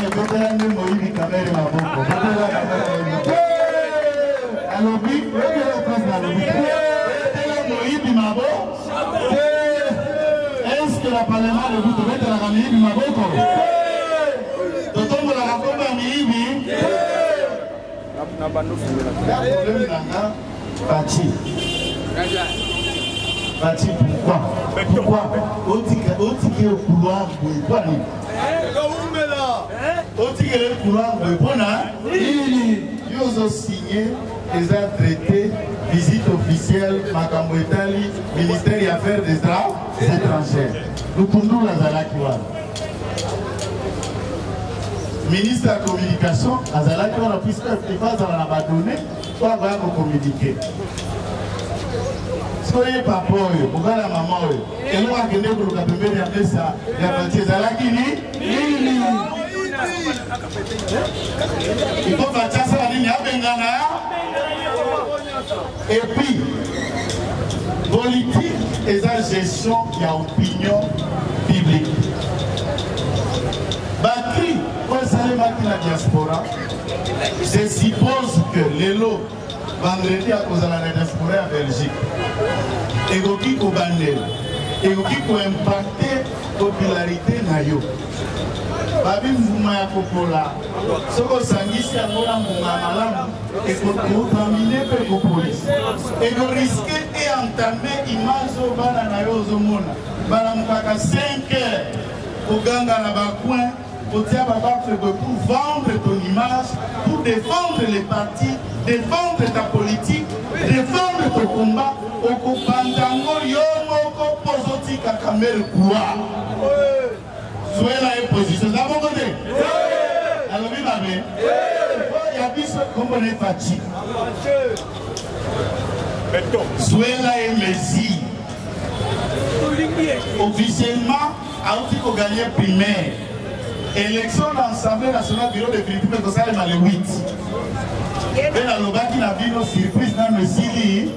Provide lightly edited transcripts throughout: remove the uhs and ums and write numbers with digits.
Est-ce que la parlement de vous devez être la famille du Maboko? D'autant que la réforme est Mibi. La problème est Bati. Bati, pourquoi? Otiké au couloir de Boani. Otiké au couloir de Bona. Ils ont signé les traités, visite officielle, Makambo Italie, ministère des Affaires étrangères. Nous pouvons la Zalakiwa. Ministre de la communication, la Zalakiwa, puisque les phases dans la donné, soit va communiquer. Soyez papa, vous voyez la maman, et nous avons gagné pour le capitaine de ça, il y a un petit Zalakini. Il faut faire ça la ligne à Bengana. Et puis, politique et la gestion, il y a opinion publique. Bakri, pour la diaspora, je suppose que les lots, vendredi à cause de la diaspora en Belgique, et qui peut banner, et qui peut impacter la popularité nayo. Babi Mouma Kopola, ce que ça dit, c'est un Mouma et qu'on contaminer par la police. Et qu'on risque et entamer l'image au Bananayo Zomona. Balamkaka 5 heures pour gagner la bacoin, pour dire pour vendre ton image, pour défendre les partis, défendre ta politique, défendre ton combat. Au Kopandango Yomo Pozoti Kakamel Koua. Soyez la position. Vous avez compris? Alors, oui, ma mère. Il y a plus comme on est fatigué. Soyez la messie. Officiellement, il faut gagner primaire. Élection de l'Assemblée nationale, bureau de Philippe, que ça est le 8. Et la Lobaki n'a vu nos surprises dans le Sili.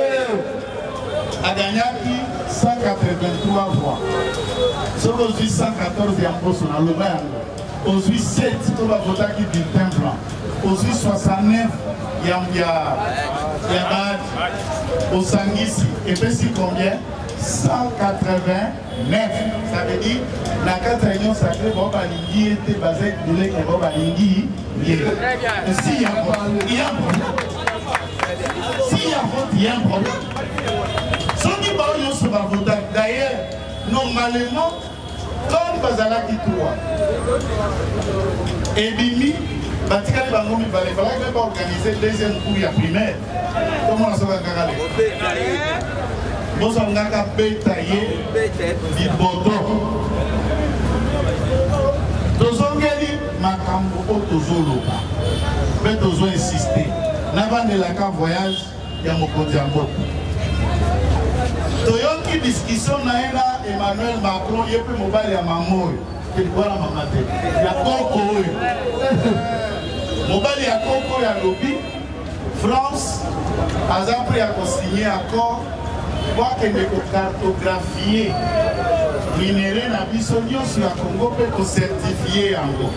A gagné 183 voix. Sauf aujourd'hui 114 et en poste on a le bain. Aujourd'hui 7, on va voter qui bulletin blanc. Aujourd'hui 69, il y a au Sangisi. Et puis c'est combien? 189. Ça veut dire, la 4 réunions sacrées, Bob Alingui était basé sur le Bob Alingui. S'il y a un problème, il y a un problème. S'il y a un vote, il y a un problème. D'ailleurs, normalement, comme Bazala qui trouve, et Bimi, Batikali Bangomi, il fallait même pas organiser le deuxième cours à primaire. Comment on s'en va caler? Bon, on a qu'à bétailler du boto. Tozongeli, Makambo, Tozoloba. Mais Tozo insister. N'avant de la carte voyage, il y a mon Kodjambo. Toyoki discussion naena Emmanuel Macron yepe mobile ya mamoyo kilikuwa mamate ya koko huyo mobile ya koko ya lobby France azapri ya signer accord kwa kende ko cartographier minéré na biso nyonso ya Congo pe ko certifier yango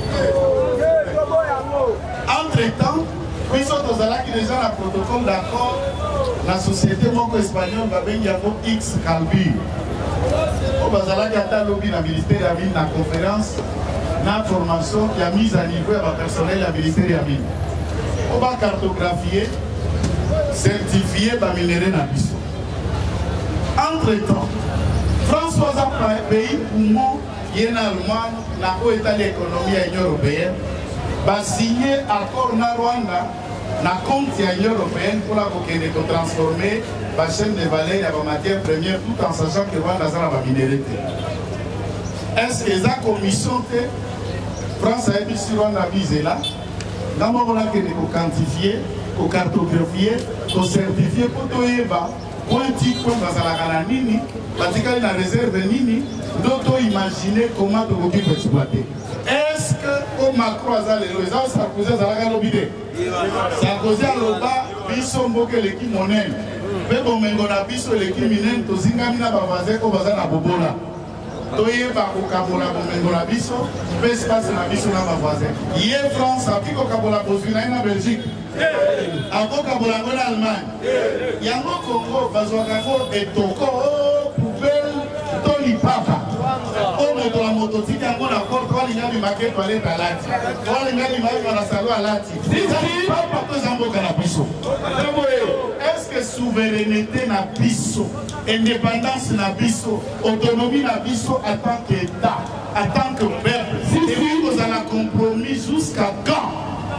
entre temps biso tozalaki déjà na protocole d'accord. La société moko espagnole va venir X Calbi. Au Bazalaki a lobby dans le ministère de la Mine, dans la conférence, dans la formation qui a mise à niveau à personnel du ministère de la Mine. On va cartographier, certifier le minerai dans Bissau. Entre-temps, François a un pays où il y a en Allemagne, la haute état de l'économie à l'Union européenne, va signer accord na Rwanda. La compte de l'Union européenne pour la transformer la chaîne de valeur et la matière première tout en sachant que Rwanda va minérer. Est-ce que la commission de France a été sur Rwanda visée là? Dans le moment où on quantifier, on cartographier, on certifier pour tout le monde, pointi comme dans la galanini, parce qu'il y a une réserve nini, d'autres imaginer comment on peut exploiter. Est-ce que au Macron a les gens Sarkozy a l'obédé? Sarkozy a l'oba, biso mboke l'équipe monnaie. Mais bon, mais on a biso l'équipe minen, to zingami na bavaze ko baza na bobola. toyeba kokabola bomengo na biso mpe espace na biso na bavoisin ye France akoki kokabola bozwi na ye na Belgique akokabola yango na Allemagne yango Congo bazwaka yango etoko poubelle to lipapa o moto na moto tiki yango na kor toalinga bimake toilette alati toalinga bimake na salo alati papa to eza mboka na biso. Est-ce que souveraineté na biso, indépendance na biso, autonomie na biso en tant qu'État, en tant que peuple, et puis vous en avez compromis jusqu'à quand?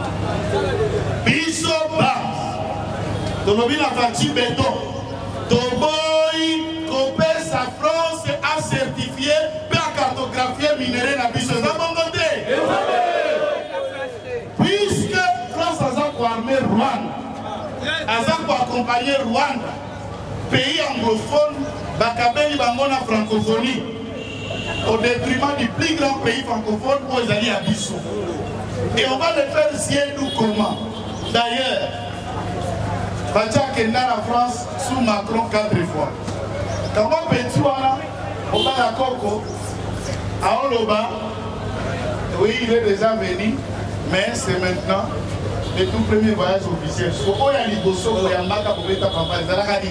Biso bas, autonomie na partie béton, Toboy, Copé, sa France a certifié, peut cartographier minerai na biso, ça bon côté. Puisque France a armé Rwanda. Azak pour accompagner Rwanda, pays anglophone, Bakabeli Bangona francophonie, au détriment du plus grand pays francophone où ils allaient à Bissau. Et on va le faire nous comment? D'ailleurs, Fatia Kenda la France sous Macron 4 fois. Quand on peut on va à Coco, à Oloba, oui, il est déjà venu, mais c'est maintenant. Le tout premier voyage officiel. Si vous avez un liboso, vous avez un bac à pouvoir papa. Vous avez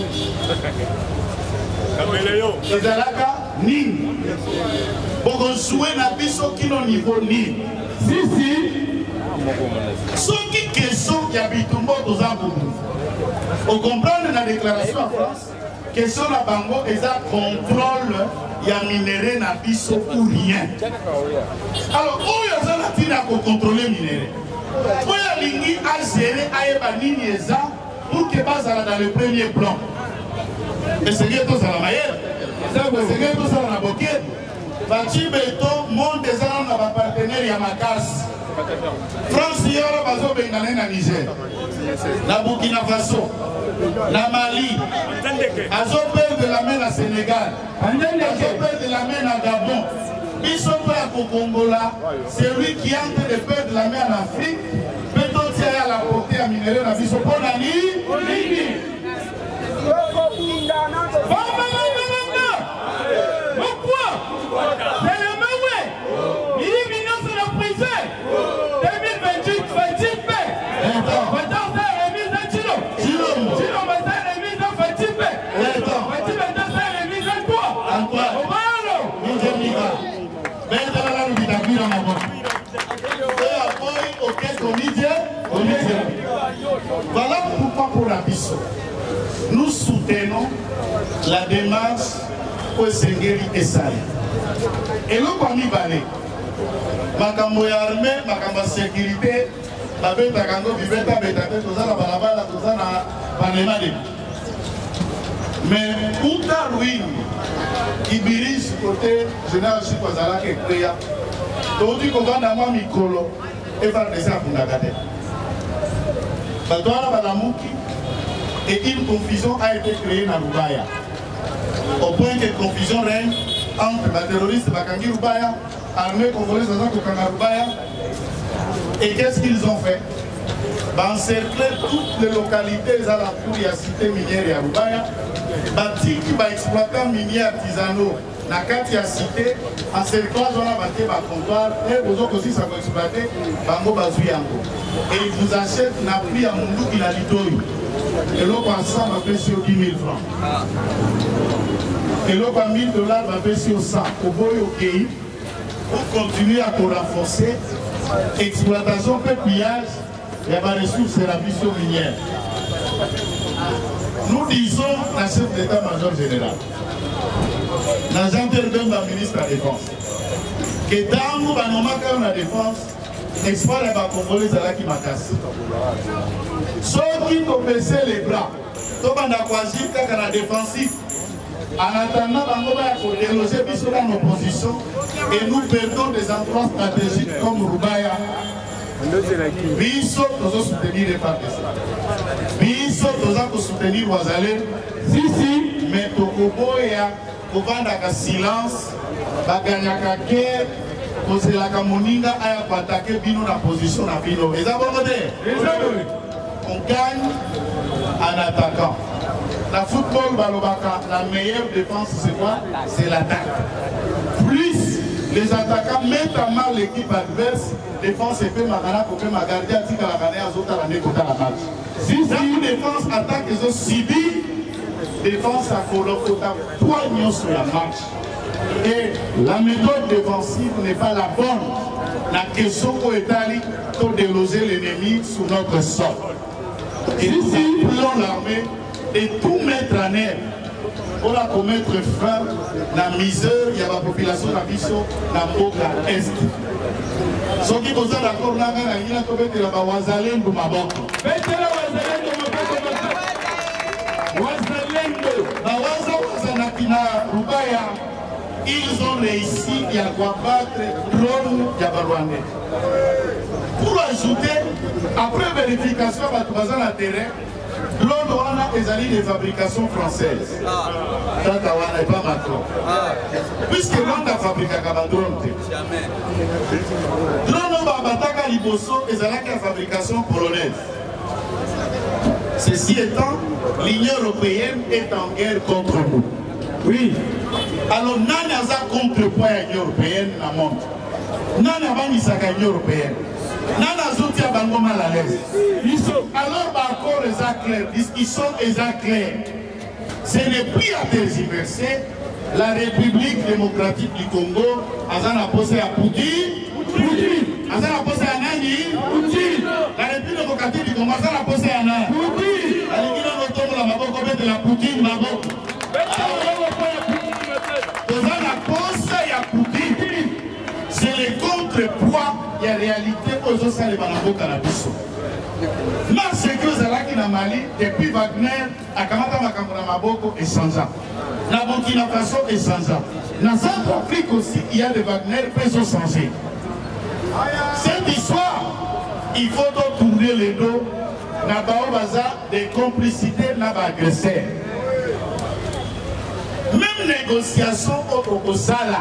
un ning. Vous avez joué dans biso qui n'ont niveau ning. Si. Ce qui question qui habite au monde aux Abou. Vous comprenez la déclaration en France? Question la bango et ça contrôle. Il y a minéré dans biso ou rien. Alors, où y a la tine pour contrôler minéré? Pour y aller à gérer à Nini pour que Bazala dans le premier plan. Et c'est que tout ça la maillère. C'est que tout ça la boquette. Bati Béton, monde des gens dans partenaire Yamakas. France y a bazo bengané na Niger. Na Burkina Faso. Na Mali. Azo perdre de la main à Sénégal. Azo perdre de la main à Gabon. Ils sont prêts à Congola, c'est lui qui est en train de perdre la main en Afrique. Peut-on tirer à la portée à minerai dans Bissau pour la nuit? Pourquoi? C'est le même way. Il est venu sur la prison. 2028, 28 paix. Maintenant, ça a remis un kilo. Kilo, ça a remis un 28 paix. 28 maintenant, ça a remis un quoi? Un quoi? Voilà pourquoi pour la Bissau, nous soutenons la démarche pour Sengeri et Sali. Et nous, comme il va aller, makambo ya armée, makambo ya sécurité, la bête à Kango, Viveta, Bétate, tout ça, la balabala, tout ça, la Panema. Mais pour ta ruine, il dirige côté général Chikwazala qui est créé. Donc, tu comprends dans mon micro et va laisser à Fundagade. Et une confusion a été créée dans Rubaya. Au point que confusion règne entre les terroristes Bakangi Rubaya, armée congolaise Kokanga Rubaya. Et qu'est-ce qu'ils ont fait? Encercler toutes les localités à la cour et à cité minière à Rubaya. Bati qui va exploiter minier artisanaux. La carte y a cité, en cerclant, on a battu par comptoir, et aux autres aussi, ça va exploiter, Bango Bazouyango. Et ils vous achètent un prix à Mundou qui l'a litori. Et l'autre ensemble va payer sur 10 000 francs. Et l'autre à 1 000 $ va payer sur 100. Au boy au pays, pour continuer à renforcer, exploitation, pillage, il y a des ressources et la mission minière. Nous disons à chef d'état-major général. L'agent de ministre de la Défense. Que dans nous, la défense, exploit les Congolais qui m'attaquent. Ceux qui ont baissé les bras, tout le monde a choisi la défensive. En attendant, on va déloger dans nos positions et nous perdons des endroits stratégiques comme Rubaya. Biso, nous allons soutenir les partisans. Biso, nous allons soutenir Ouazalé. Si, mais Tokoboya. Kovandaka silence, baganyaka guerre, kozelaka moninga aya patake bino na position na bino. Et ça on gagne en attaquant. La football balobaka, la meilleure défense c'est quoi? C'est l'attaque. les attaquants mettent à mal l'équipe adverse, défense et fait Magana pour que Magardia dit qu'à la Ghanais a autant l'année contre la match. Si une défense attaque, ils ont subi, défense à Kolokota, poignons sur la match. Et la méthode défensive n'est pas la bonne. La question pour l'Italie, pour déloger l'ennemi sur notre sol. Et nous appelons l'armée de tout mettre en œuvre pour commettre fin à la misère, il y a la population de la mission dans Boka Est. Ce qui est d'accord, là, il y a la Wazalendo Maboko. Ils ont réussi à combattre drone Yabarouane. Pour ajouter, après vérification à la terrain, drone wana ezali des fabrications françaises. Tata wana et pas Macron. Puisque Rwanda fabrique un drone. Drone babataka liboso ezalaki la fabrication polonaise. Ceci étant, l'Union européenne est en guerre contre nous. Oui. Alors, nani aza contrepoids à l'Union européenne dans le monde. Nani abanisaka l'Union européenne. Nani azoti a bango mal à l'aise. Alors, l'accord est clair. Discussion est claire. Ce n'est plus à tergiverser. La République démocratique du Congo a posé à Poutine. A posé à Nani. La République démocratique du Congo a posé à Nani. La Poutine Maboko. C'est le contrepoids et la réalité aux autres salles de Banabo Canabiso. Mais ce que vous avez dans Mali, depuis Wagner, à Kamata Makamura Maboko est changeant. La Burkina Faso est changeant. Dans Centrafrique aussi, il y a des Wagner qui sont changés. Cette histoire, il faut tourner les dos. N'a pas des complicités, n'a pas agressé. Même négociation au Sala.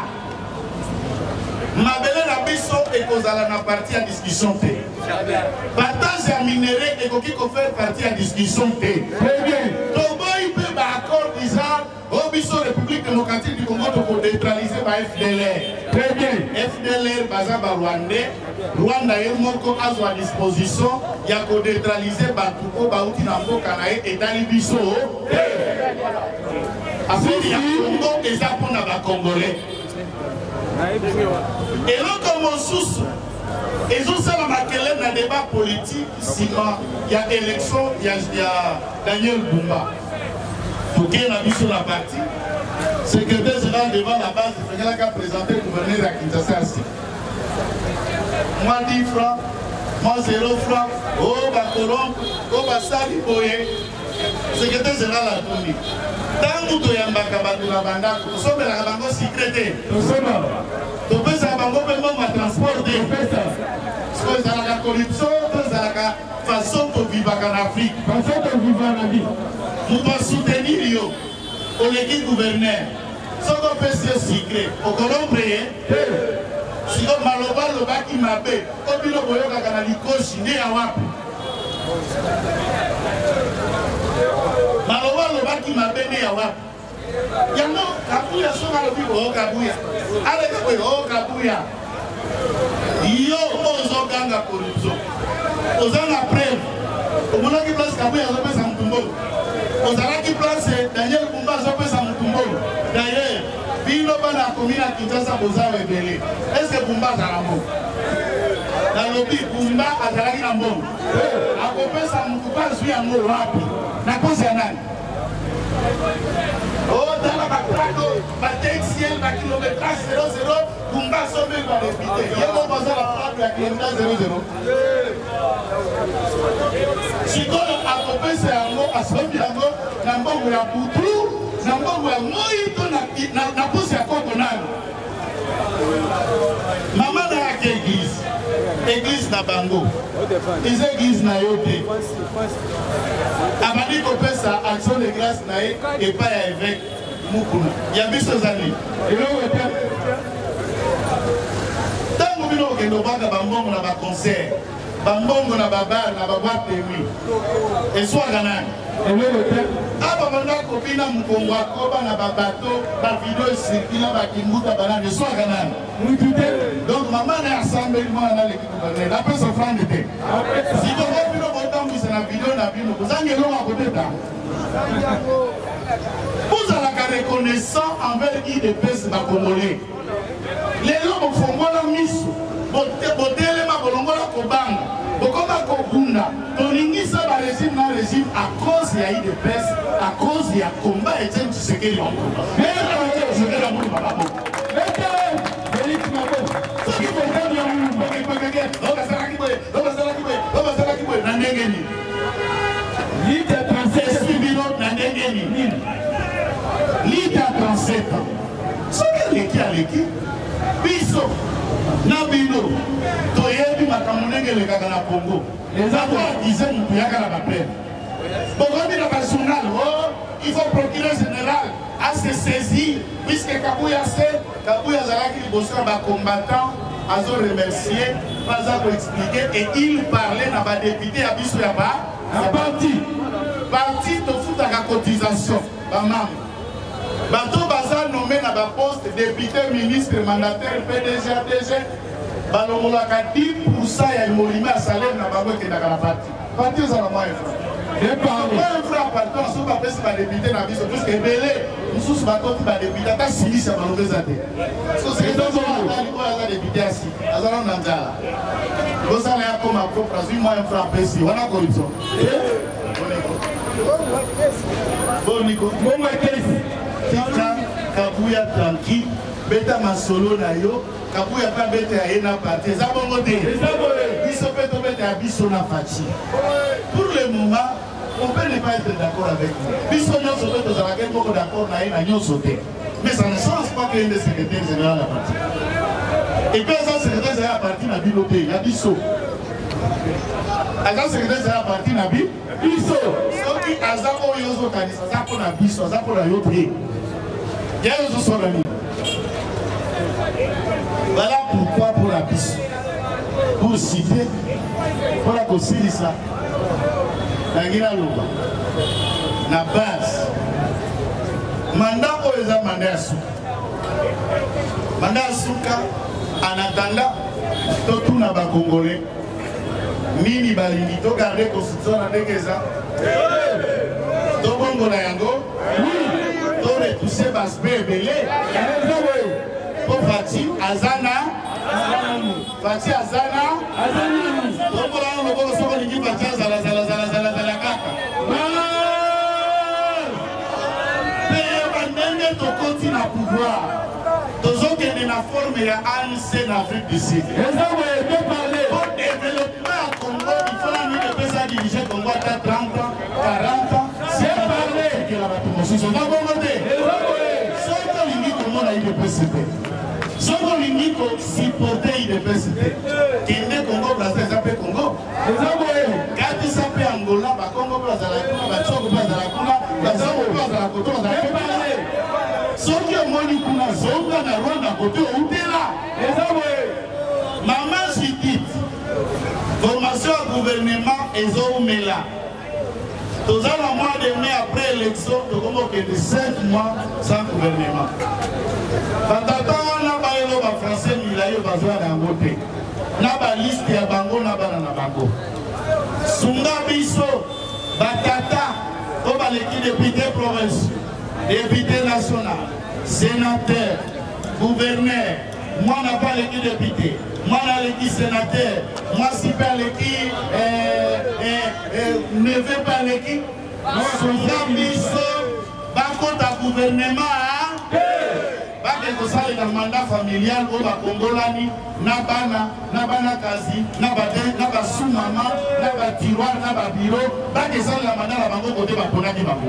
Ma belle la biso et Kozala n'a parti à discussion. Partage à minerai et qui fait partie à discussion. Très bien. Togo il peut accord disant au biso République démocratique du Congo pour neutraliser par FDLR. Très bien. FDLR Bazaba Rwandais. Rwanda est moko à sa disposition. Il y a qu'à neutraliser Batuko Baouti Nambo Kanae et Talibiso. Après il y a Congo et Japon à Congolais. Et là, comme on sous, ils ont ça dans le débat politique. Il y a élection, il y a Daniel Bumba. Pour qu'il y ait la vie sur la partie, secrétaire général devant la base, il faudrait qu'à présenter le gouverneur à Kinshasa. Moi 10 francs, moi 0 francs, oh Bakolom, oh Basali Boye. Secrétaire général a tout dit. Tant que tu as un bacabatu la banda, nous sommes la bango secrétaire. Nous sommes là. Tu peux savoir bango même à transporter. Parce que la corruption, c'est la façon de vivre en Afrique. Façon de vivre en Afrique. Nous devons soutenir au l'équipe gouverneur. Ce qu'on peut c'est secret. Au Colombe, si on maloba le bac qui m'a fait, au bilo boyo kakana likoshi ne awapi. Maloba le bac qui m'a fait ne awapi. Yango kabuya songa le bibo kabuya. Ale ko kabuya. Yo ozo ganga corruption. Ozanga preuve. Omona ki place kabuya zo pesa mtumbo. Ozala ki place Daniel Bumba zo pesa mtumbo. D'ailleurs, bino bana komina Kinshasa boza rebelle. Est-ce que Bumba zala mbo? Na lobi Bumba azalaki na mbo. Akopesa mtupa zwi yango wapi? Na kosa nani? Oh, dans la batraco, Batexiel, la kilométrage 0-0, Bumba sauvé par les députés. Il y a un moment la frappe à kilométrage 0-0. Si on a copé c'est un mot, à ce moment-là, on a poutou, on a moïto, on a poussé à Cotonal. Maman n'a qu'à église. Église na bango. Les églises na yoté. Abadi copé ça, action de grâce na et pas avec Moukouna. Il y a 10 années. Et là, on est tant que nous avons un concert. bambongo na babar na baboite emi eswaka nani aba banda kobina mukongo akoba na babato bavideo esirkila bakimbuta banani eswaka nani donc mama na assemblée mwana leki kubane la pesa frande te si bongo bino botambisa na video na bino kozangelo makoteta vous allez reconnaissant envers IDPS bakongolais lelo bofongola miso botelema bolongola kobanga bokoma kobunda tolingisa ba régime na régime à cause ya IDPS à cause ya combat et Etienne Tshisekedi L'idée à 37 ans. Ce qui est l'équipe, Bisso, Nabino, Toyebi, Makamunenge, le Kagana Congo. Les avoirs disaient que nous avons la paix. Bon, on dit dans le journal, il faut procurer général à se saisir, puisque Kabouya Zalaki, le combattant, a remercié, pas à expliquer, et il parlait dans la député à Bisso Yaba, à parti de foot à la cotisation. Bato baza nommé na ba poste député, ministre, mandataire, PDG, ADG. Balongolaka 10% ya molime à salaire na bango ke na la parti. Parti za la moins franc. Pas un franc partant so ba pesi ba député na biso parce que belé mususu ba koti ba député ta silisa ba lobeza te. Parce que c'est donc on a député assis. Azala na nzala. Bosala ya comme propre azui moins un franc pesi. Wana corruption. Bon Nico. Bon Michael. Tika Kabouya tranquille, beta masolo na yo, Kabouya pas beta ya na parti. Ça bon côté. Biso peto beta ya biso na fati. Pour le moment, on peut ne pas être d'accord avec vous. Biso nyo sote to za laquelle beaucoup d'accord na ina nyo sote. Mais ça ne change pas que le secrétaire général la parti. Et puis ça secrétaire général la parti na biloté, na biso. Agent secrétaire général la parti na biso. Soki azako yozo kanisa zako na biso, azako na yo te. Voilà pourquoi pour la piste, pour citer, pour la concilier ça, la Guinaloba, la base, mandat pour les mandats souka, en attendant, tout n'a pas congolais, mini balini, to garder constitution à Dekeza, to bongo na yango, tout ce basse belé pour Fati Azana Fati Azana donc on va se voir l'équipe Fati Azana Zala kaka mais to continue à pouvoir tous autres qui na forme ya ANC en Afrique du Sud pour développer à Congo il faut la nuit de pesa diriger Congo à 30 ans 40 ans c'est parler que la bâtiment va bombarder si on dit qu'on supporter l'IDPS, qu'il n'est Congo, Brazzaville, ça peut Congo. Quand ça peut Angola, Congo, Brazzaville, Congo, Brazzaville, ce qui est moni kuna zonga na Rwanda côté où t'es là. Maman Chitite, formation au gouvernement et Zoumela. Tous les mois de mai après l'élection, nous avons que 5 mois sans gouvernement. Pendant les Français, ils ont besoin d'un côté. Nous avons une liste de Bango, nous avons un Bango. Sunga Bisso, Batata, comme l'équipe député provincial, député national, sénateur, gouverneur. Moi, je n'ai pas l'équipe député. Moi, je n'ai l'équipe sénateur. Moi, je ne suis pas l'équipe. Ne veux pas l'équipe. Sunga Bisso, Bango, ta gouvernement. Parce que ça est dans le mandat familial au Congolani, Nabana Kazi, Naba sous-maman, Naba tiroir, Naba bureau, parce que ça est dans le mandat la Bango côté Bakonaki Bango.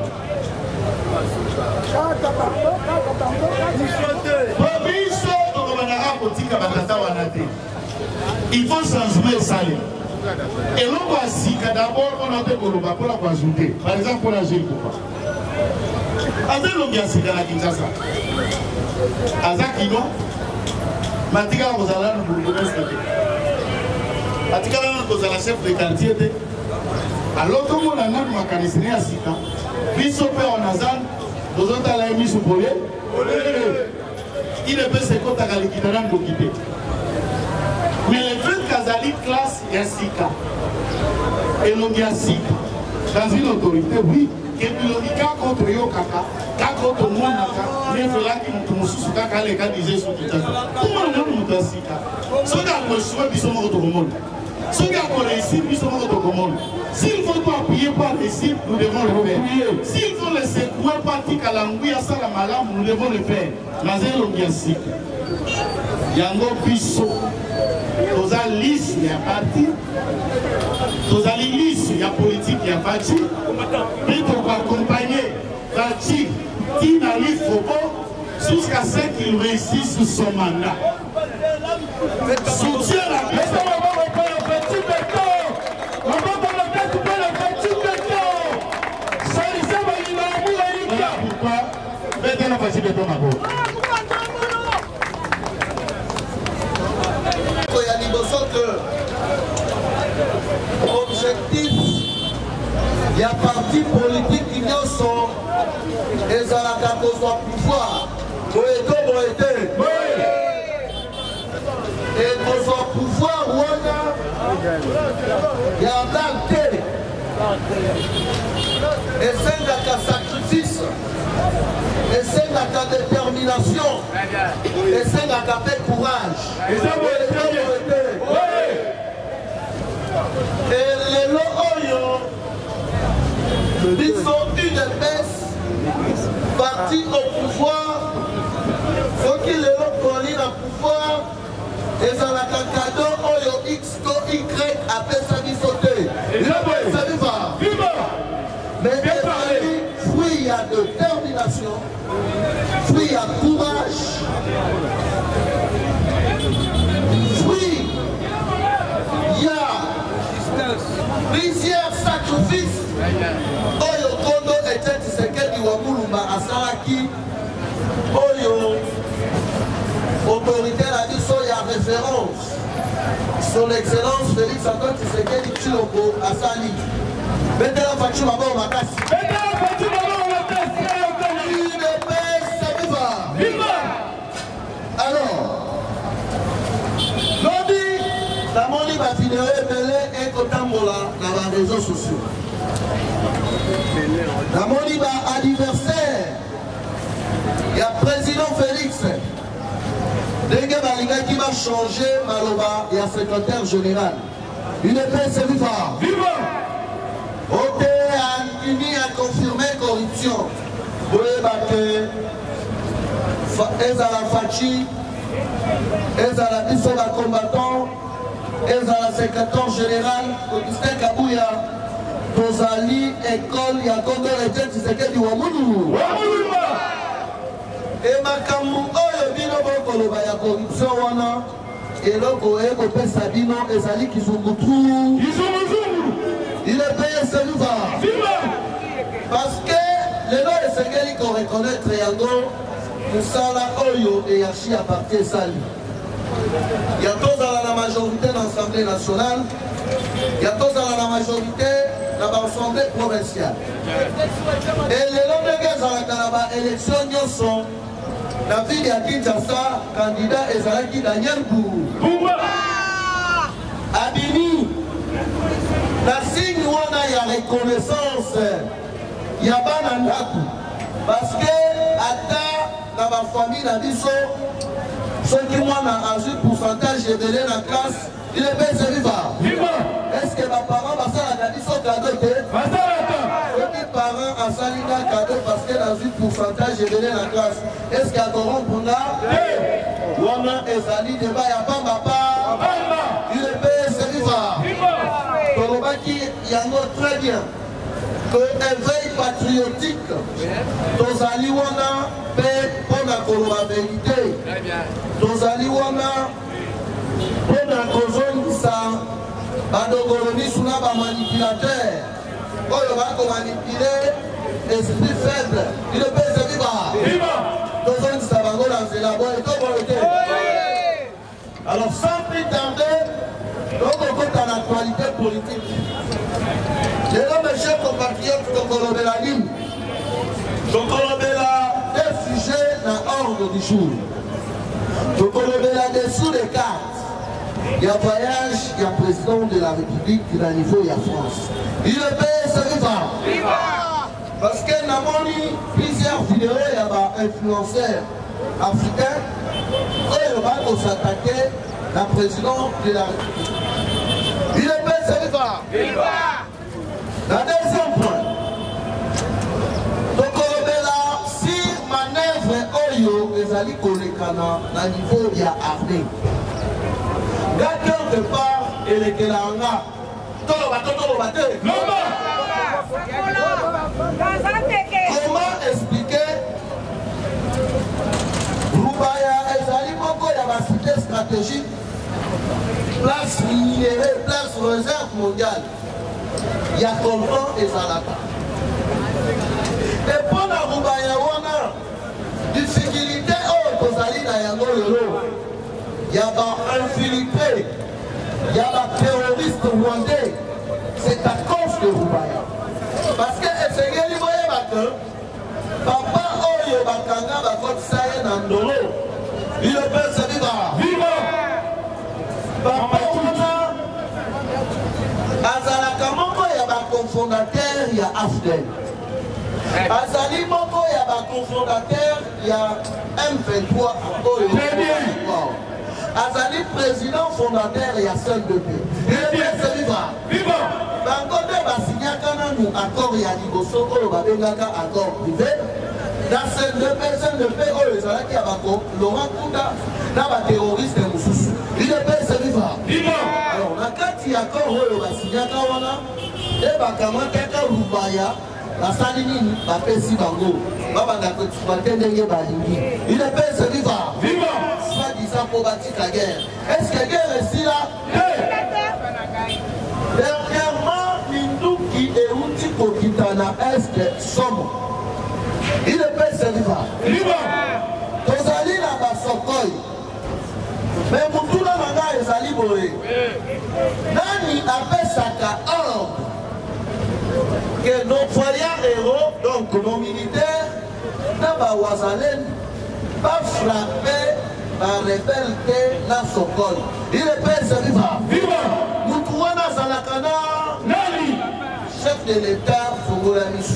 Il faut changer ça. Et l'on voit d'abord on a des Koloba pour la ajouter. Par exemple pour la Gilles Koupa. Avec l'obligation de la Kinshasa. Azakino, Matika Rosala, nous voulons rester. Matika cause la chef de quartier. Alors, tout le monde a un mécanisme à Sika. Biso pe en Azan, nous autres à la émission sur Bolé. Il ne peut se compter à l'équipement de quitter. Mais le fait qu'Azali classe Yassika et l'on Yassika dans une autorité, oui, et puis l'on dit qu'à contre Yokaka, qu'à contre Mounaka, mais il faut là qu'il nous sous Kaka, les cas disaient sur tout ça. Comment on nous Yassika? Ce qui a reçu, ils sont morts au monde. Ce qui a réussi, ils sont morts au monde. S'il faut pas appuyer par les cibles, nous devons le faire. S'il faut les secouer par Tikalangoui à Salamalam, nous devons le faire. Mais l'on Yassika. Yango Bisso. Toza lisse, il y a parti. Toza lisse, il y a politique, il y a parti. Mais pour accompagner parti, qui n'arrive pas jusqu'à ce qu'il réussisse sous son mandat. Soutien la paix. Pourquoi? Maintenant, on va se mettre en avant. Objectif, il y a parti politique qui sont et ça n'a qu'à pouvoir. Et pour pouvoir, il y a un acte. Et c'est un sacrifice. Et c'est la détermination. Et c'est la courage. Et ça et les loyaux, ils sont une épaisse partie au pouvoir. Faut qu'ils les collent au pouvoir. Et ça n'a qu'un cadeau, Oyo X, Y, après ça qui sauter. Ça lui va. Mais fruit, il y a détermination, fruit, il y a courage, fruit, il y a plusieurs sacrifices. Oyo Kondo était Tshisekedi wa Mulumba Asalaki. Oyo autorité la dit il y a référence. Son Excellence Félix Antoine Tshisekedi Tshilombo Asali. Maintenant, Fatou Mabo Makasi. Alors, l'Odi, la monnaie va finir et Kotambola dans les réseaux sociaux. La monnaie va anniversaire. Il y a président Félix. Denge Balinga qui va changer Maloba, il y a secrétaire général. Une épée, c'est vivant. Ote a confirmé corruption. Vous voyez que Ezala Fachi, Ezala Bissola combattant, Ezala secrétaire général, Augustin Kabouya, Tozali, école, Yakondo, Etienne Tshisekedi Wamulu. Et Makamou, Oyobino Bokoloba, ya corruption wana, et loko Eko Pesabino, Ezali Kizungutu. Il est payé celui-là. Parce que les lois de Séguéli qu'on reconnaît Triangle, Moussala, Oyo et Yachi à partir de Sali. Il y a tous à la majorité de l'Assemblée nationale, il y a tous à la majorité de l'Assemblée provinciale. Et les lois de guerre à l'élection, ils sont la ville de Kinshasa, candidat Ezalaki Daniel Bou. Abini. La signe où on a la reconnaissance, il y a pas d'andaku. Parce que, dans ma famille, dans Bisso, ceux qui ont un pourcentage de la classe, il est bien vivant. Est-ce que mes parents vont faire la Bisso cadeau? Ceux qui parents ont sali un cadeau parce que dans un pourcentage de la classe, est-ce qu'il y a un pour là? On a Ezali, il n'y a pas ma part. Il est bien vivant. Qui yango très bien que éveil patriotique tozali wana pe pona koloba vérité tozali wana pona kozongisa badogoloni suna bamanipulateur oyo bakomanipuler esprit faible il ne peut se vivre tozongisa bango na nzela boye tobolo te alors sans plus tarder tokokota na actualité politique. Lelo mes chers compatriotes tokolobela nini? Tokolobela des sujets dans l'ordre du jour. Tokolobela dessous les cartes. Il y a voyage, il y a président de la République, il y a niveau, il y a France. Il le paye, ça viva. Parce que nous avons plusieurs vidéos, il y a des influenceurs africains qui vont s'attaquer à la présidente de la République. Il le paye, ça viva. Le deuxième point. Donc, si manœuvre Oyo, les alliés kolekana, à niveau, il y a armée. Quelque part, et les Kelanga, comment expliquer Roubaya et Zalimoko, il y a ma cité stratégique, place minérée, place réserve mondiale. Il y a Colton et Zalata. Et pour la Roubaya, on a difficulté au Kozalina Yango Yolo. Il y a des infiltrés, il y a des terroristes rwandais. C'est à cause de Roubaya. Parce que Essegeli Boye Bakan, Papa Oyo Bakanga Bakot Saye Nandolo, il le peut se vivre. Viva! Papa Ouna, Azalaka Moko, il y a un cofondateur, il y a Afdel. Azali Moko, il y a un cofondateur, il y a M23. Très bien. Azali président fondateur, il y a seul de paix. Il le peut se vivre. Viva! Bangote basinyakana nous accord ya liboso oyo babengaka accord privé. Dans ces deux personnes de paix oyo ezalaki ya bako Laurent Kunda na ba terroriste mosusu. Il est paix se vivre. Alors na kati ya accord oyo basinyaka wana e bakamataka Roubaya basali nini bapesi bango babanda koexploiter ndenge balingi. Il est paix se vivre. Soit disant pour bâtir la guerre. Est-ce que guerre est si là? Dernièrement, Minduki et Outi Kokitana Est Somo. Il est pas serviva. Tozali na Basokoi. Mais Mutula Manga et Zali Boé. Nani appelle ça ordre que nos voyants héros, donc nos militaires, n'aba Wazalen, pas frapper par rebelle na Sokoi. Il est pas serviva. Moutouana Zalakana, Nani, chef de l'État Fongola-Michou.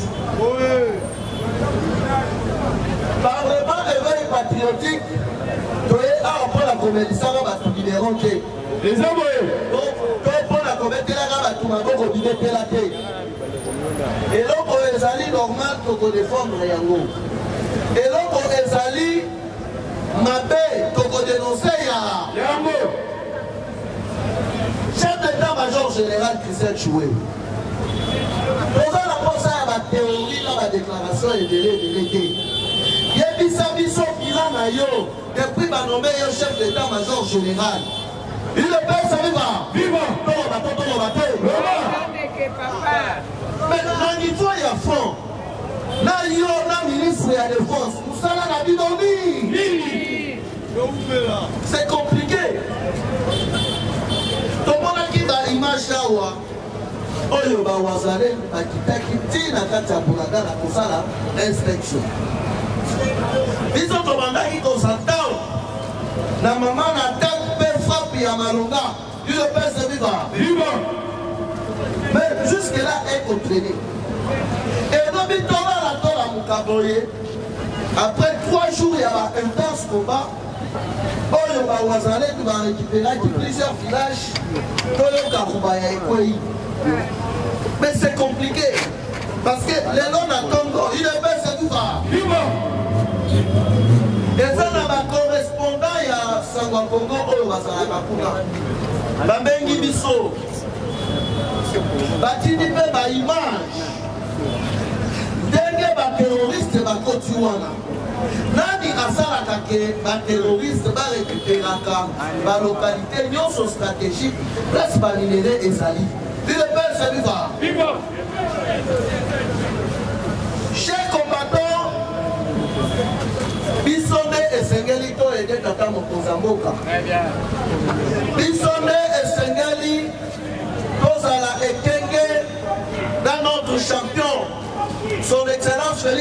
Parlement éveil patriotique, tu es à pour la comédie, ça va tout libérer. Les amours, donc, pour la comédie, là, va tout ma go libérer la tête. Et là, pour les alliés normal, tu peux défendre Yango. Et là, pour les alliés, ma paix, tu peux dénoncer Yango. Chef d'état-major général Christian Choué. Pendant la pensée à la théorie, à la déclaration et délégué. Il y a des bilan depuis ma nommé chef d'état-major général. Il est pas ça viva. Viva. Mais dans l'histoire, il y a fond. Là, il y a un ministre de la défense. Nous sommes là, la c'est compliqué. Tout le monde qui va image là, oyo ba wazale bakitaki tina kati ya bulaga na kosala inspection. Biso tobandaki kosantao na mama na tête pe frappe ya malonga. Il le pèse de vivre. Mais jusque là est entraîné. Et dans le temps là la tola mukaboye. Après 3 jours il y a un intense combat. Oyo ba wazale tu vas récupérer plusieurs villages. Toyo Karubaya et Kwei. Mais c'est compliqué. Parce que les noms à Congo, il est bien c'est tout ça. Et ça n'a pas correspondant à Sangwa Congo ou à Zakakuna. Bambengi Bisso. Batini pe ba image. Denge ba terroriste ba kotiwana. Nani asala kake ba terroriste ba récupéraka ba localité nyonso stratégique place ba minéré ezali. Il est bien c'est tout ça. Chers combattants, Bissonde et Sengeli to et Tata Mokozamboka. Bissonde et Sengeli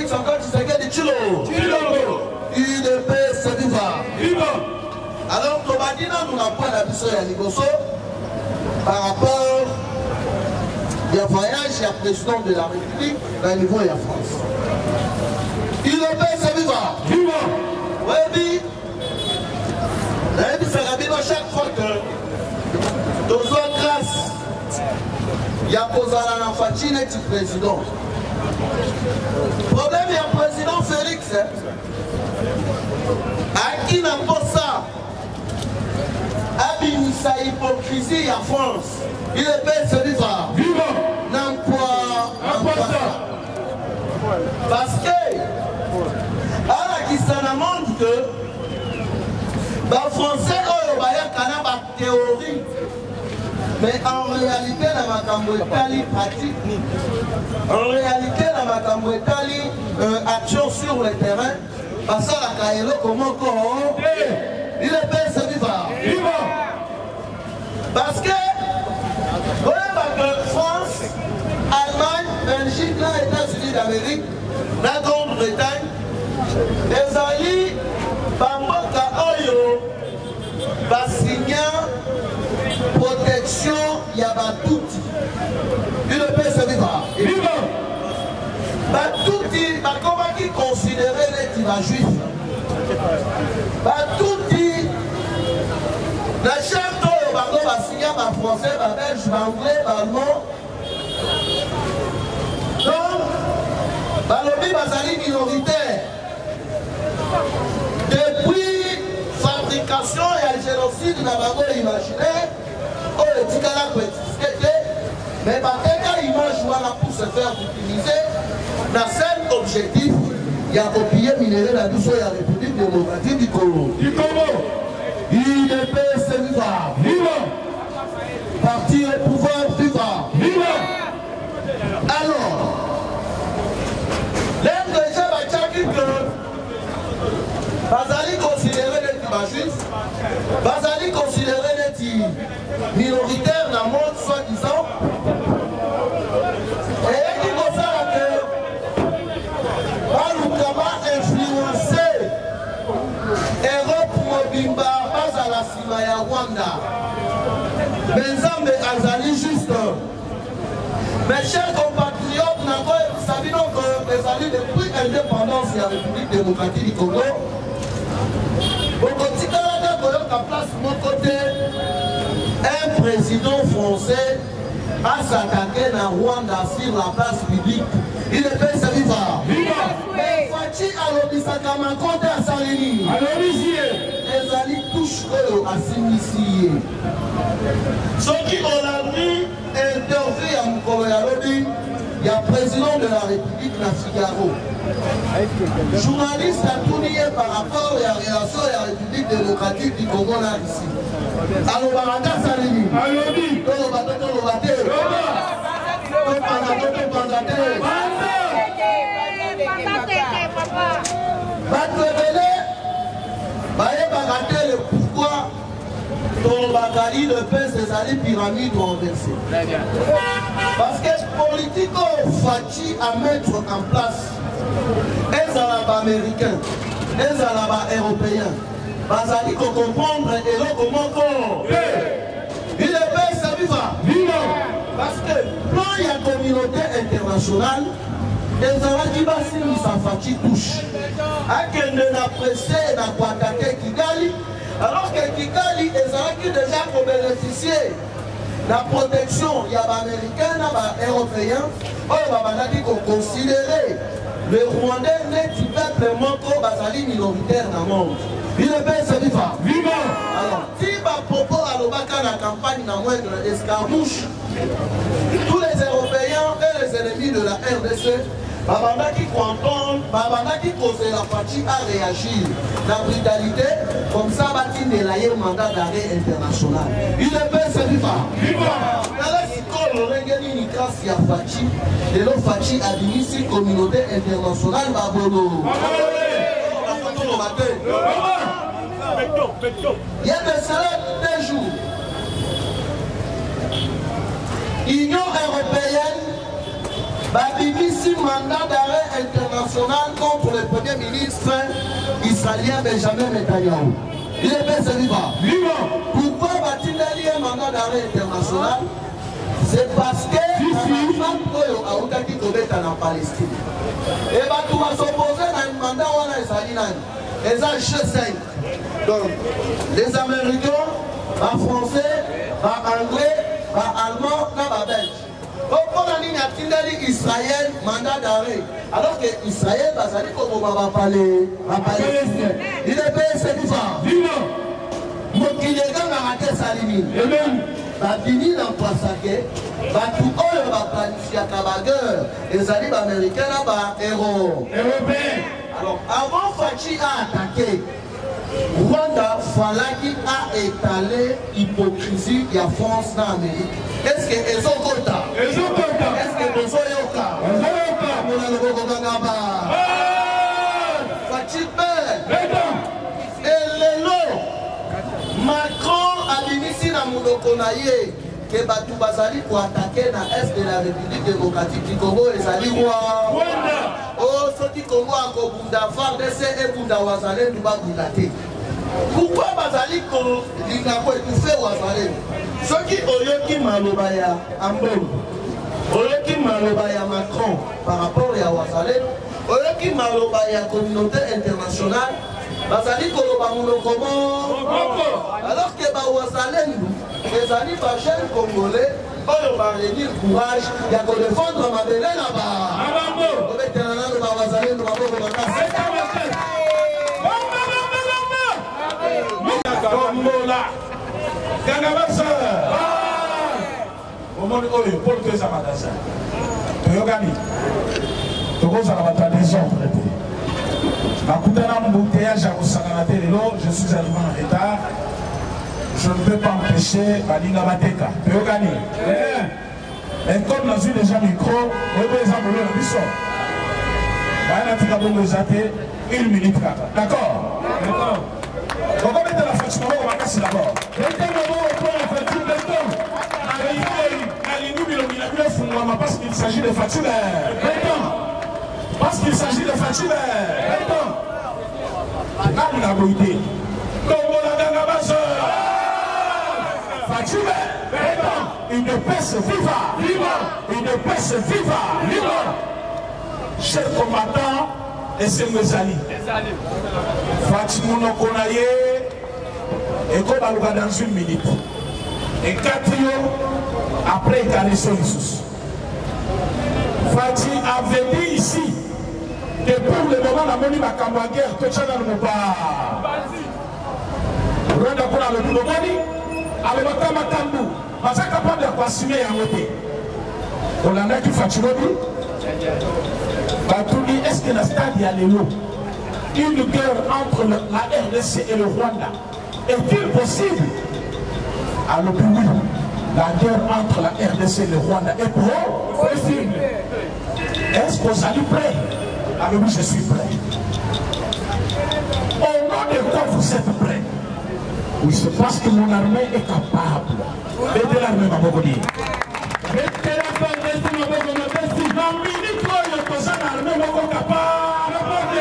Félix encore Tshisekedi Tshilombo. UDPS viva. Alors, Tobadina, nous n'avons pas d'habitude à Liboso par rapport au voyage du président de la République dans le niveau de la France. UDPS viva. Oui, chaque fois que nous avons grâce, il y a posé la fatine du président. Le problème, il y a le président Félix. À qui n'a pas ça? Abinissa hypocrisie en France. Il est bien celui là. N'emploi ça. Parce que, à la qui s'en montre que, les Français ont une théorie. Mais en réalité, la Macambouetali pratique. En réalité, la Macambouetali action sur le terrain. Parce que la Kaelo, comment il est bien celui là. Parce que, France, Allemagne, Belgique, les États-Unis d'Amérique, la Grande-Bretagne, les alliés, Bamboka Oyo, Bassignan, protection, Yabatouti. Il ne peut se vivre. Batouti, comment qui considérait les juifs? Batouti, la charte, Bassignan, français, belge, anglais, allemand. Donc, Balobi Bazali minoritaire. Depuis fabrication et le génocide dans le imaginaire, on le dit qu'à la petite, mais par quelle image pour se faire utiliser dans cet objectif, il y a copié minéré la douce de la République démocratique du Congo. UDPS viva. Parti au pouvoir viva. Alors, l'aime déjà que Bazali considéré les juifs, Bazali considéré les minoritaires dans le monde, soi-disant. Et il faut savoir que Baloukama influencé Europe Mobimba, pas à la Simaya Rwanda. Benzambe Azali juste. Mes chers compatriotes, nous savons que les alliés depuis l'indépendance de la République démocratique du Congo, un président français a s'attaqué dans Rwanda sur la place publique. Il est fait sa vivre. Mais Fachi Alobisaka Makonte à Salini. Les alliés touchent à s'initier. Ceux qui ont la nuit interview à Mukolo Yalobi, il y a le président de la République, la Figaro. Journaliste a tout nié par rapport à la relation de la République démocratique du Congo là ici. Alors, Baraka Salini. Alobi. Pourquoi ton Bakali ne fait ses alliés pyramides renversées? Parce que politique Fachi à mettre en place les Arabes américains, les Arabes européens, Bazali qu'on comprendre et l'on comment il est bien ça vivant. Parce que quand il y a communauté internationale, les Arabes qui bassinent sa Fachi touche. À qu'elle ne l'a pressé n'a pas attaqué Kigali, alors que Kigali, les Arabes qui déjà pour bénéficier la protection, il y a américains, il y a européens, il faut considérer le Rwandais n'est pas peuple manco basali minoritaire dans le monde. Il est bien ce vivant. Alors, si ma propos à l'Obaka la campagne dans moindre escarmouche, tous les Européens et les ennemis de la RDC, Babanda qui comprend, Babanda qui cause la partie à réagir. La brutalité, comme ça, va-t-il délayer le mandat d'arrêt international. Il est bien ce vivant. Le Rengeni Nikas Yafachi, et le Fachi administre la communauté internationale Babolo. Il y a de cela 2 jours. Union européenne, babimisi mandat d'arrêt international contre le premier ministre israélien Benjamin Netanyahu. Il est bien vivant. Pourquoi va-t-il un mandat d'arrêt international? C'est parce que la femme qui est en Palestine. Et tout va s'opposer à un mandat où on a les H5. Donc, les Américains, les Français, les Anglais, les Allemands, les Belges. Donc, on a dit Israël, mandat d'arrêt. Alors que Israël, ça dit qu'on va parler. Il est bien vivant. Mokilega n'a raté sa limite. Babini n'a pas saqué. Batu oyo va planifier à bagueur. Les alliés américains là-bas, héros. Alors, avant Fachi a attaqué, Rwanda Falaki a étalé l'hypocrisie de la France dans l'Amérique. Est-ce que les autres est-ce que les autres Fachi et Lélo Macron a initié dans mon doconaïe que Batou Bazali pour attaquer dans l'Est de la République démocratique du Congo et Zali Rwanda. Oh, ce qui Congo a Kobunda Fardese et Bunda Wazale nous va Bundate. Pourquoi Bazali Lingako étouffé Wazale? Ceux qui Oyoki Malobaya Ambon, Oyoki Malobaya Macron par rapport à Wazale, Oyoki Malobaya communauté internationale, Bazali Koloba Mounokomo, alors que Wazale les amis jeunes congolais, on va réunir courage, il y a qu'on défendre ma belle là-bas. On va mettre un an de Wazale, nous allons je suis arrivé en retard. Je ne peux pas empêcher Balinga Mateka. Mais comme dans une déjà micro, une minute. D'accord? On va mettre la facture on va casser d'abord. Parce qu'il s'agit de facture. Parce qu'il s'agit de facture. Là, on a goûté. Une paix viva, une paix viva, chers combattants et c'est mes amis. Fatimouno Konaye et Kobaluga dans une minute. Et 4 jours après Kareso Lissus. Fati avait dit ici que pour le moment la monnaie va camber la guerre, que tu as dans le pas. Rwanda pour la monnaie. Alors, on est capable de assumer un côté. On a qui fait est-ce que la stade y a les lots? Une guerre entre la RDC et le Rwanda est-il possible? Alors oui, la guerre entre la RDC et le Rwanda est possible. Est-ce que vous allez prêt? Alors oui, je suis prêt. Au nom de quoi vous êtes prêts? Oui, c'est parce que mon armée est capable. Mettez l'armée, ma bobodi. Mettez l'armée, ma bobodi. Dans minute, il y a besoin d'armée, ma bobodi capable.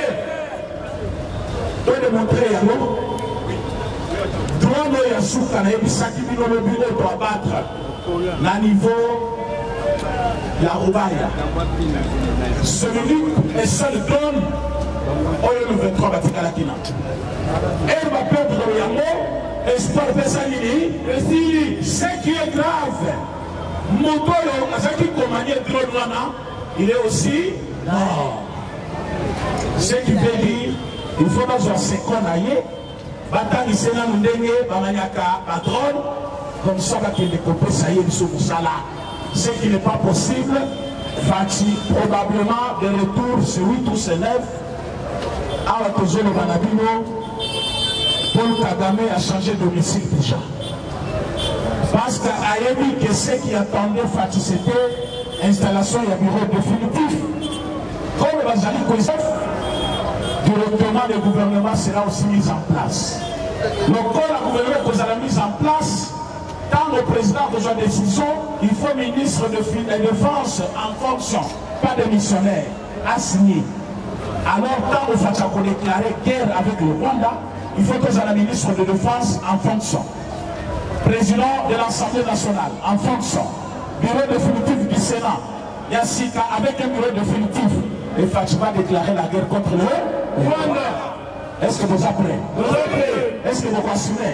De montrer à nous. Droit de Yasuka, il y a qui vient le bureau pour abattre. Le niveau, la Roubaïa. Celui et seul donne. On est le 23 Batika la Kina. Elle va perdre le Yamo. Espoir Pessanini, ce qui est grave, Motoyo, qui commandait Drone, il est aussi mort. Ce qui veut dire, il faut pas jouer 5 ans ailleurs, Batani Sena Mundenge, Bamaniaka, Patron, comme ça, qu'il y a des copains, ça y est, ce qui n'est pas possible, Fati, probablement, de retour, c'est 8 ou c'est 9, à la Tozolo Banabino. Paul Kagame a changé de domicile déjà. Parce qu'à Ayebi, que ceux qui attendaient Fati, c'était installation et bureau définitif. Comme le Bazali Koizef, directement le gouvernement sera aussi mis en place. Donc quand le gouvernement sera mis en place, Quand le président reçoit une décision, il faut ministre de la Défense en fonction, pas de missionnaire, à signer. Alors, quand le Fatako déclarer guerre avec le Rwanda, il faut que la ministre de Défense en fonction. Président de l'Assemblée nationale en fonction. Bureau définitif du Sénat. Yassika, avec un bureau définitif, le Fatako va déclarer la guerre contre le Rwanda. Est-ce que vous êtes prêts? Est-ce que vous assumez?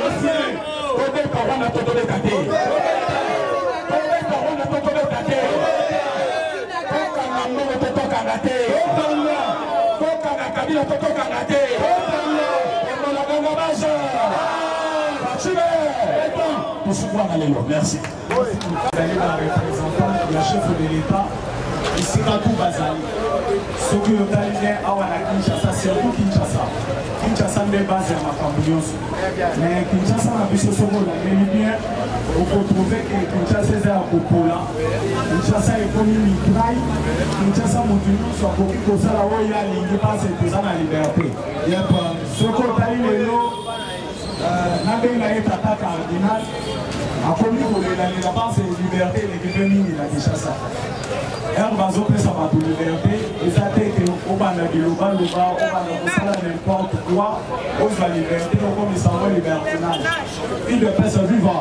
Merci. La représentante, la chef de l'État, ici Katou Bazali. Ce qui est arrivé à Kinshasa, c'est surtout Kinshasa. Kinshasa n'est pas à ma famille. Mais Kinshasa a vu ce soir, mais bien, on peut trouver que Kinshasa est à Popola. Kinshasa est comme une mitraille. Kinshasa, mon Dieu, soit pour que ça, là où il y a l'Indy, passe et tout ça dans la liberté. Ce qu'on a eu les lots, n'a été attaqué cardinal. A commis pour la base de liberté et les féminines à Kinshasa. Elle va se faire sa liberté et ça fait qu'au bas de l'Oba, au bas de n'importe quoi, on va liberté, on va s'en liberté. Il ne peut se vivre.